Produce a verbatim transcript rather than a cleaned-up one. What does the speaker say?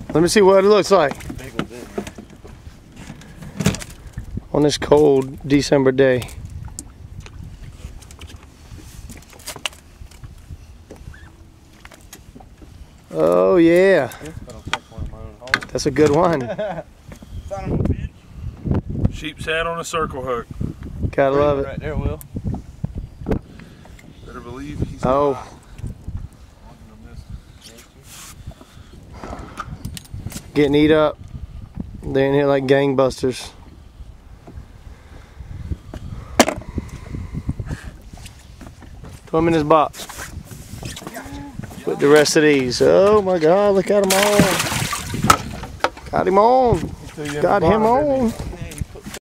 Let me see what it looks like on this cold December day. Oh yeah, that's a good one. Sheepshead on a circle hook. Gotta love it. Right there, Will. Better believe he's Oh. hot. Getting eat up. They're in here like gangbusters. Throw him in his box. Put the rest of these. Oh my God, look at them all. Got him on. Got him on.